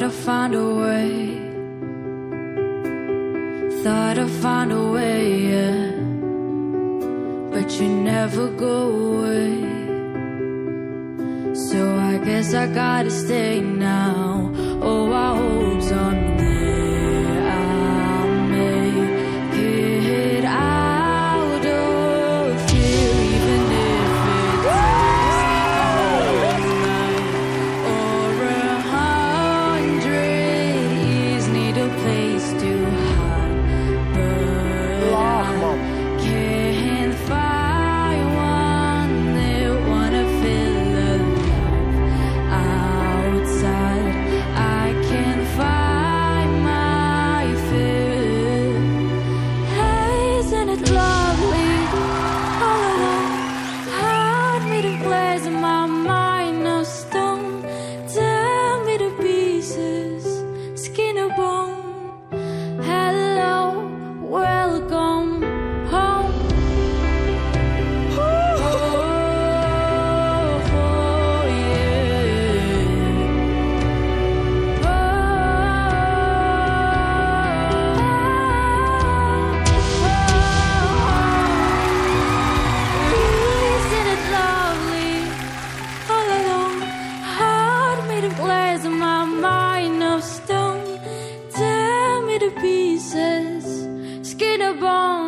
I'd find a way. Thought I'd find a way, yeah. But you never go away. So I guess I gotta stay now. Oh, I hope someday I'll make it out of here, even if it takes all night or 100 years. Need a place to hide, but I can't find one that wanna feel alive outside. I can't find my fear. Hey, isn't it lovely? All alone, heart made of glass and my mind of stone. Tear me to pieces, skin or bone. Hello, welcome home. Oh, isn't it lovely? All alone, heart made of glass and my mind of stone. Tear me to pieces, skin or bone.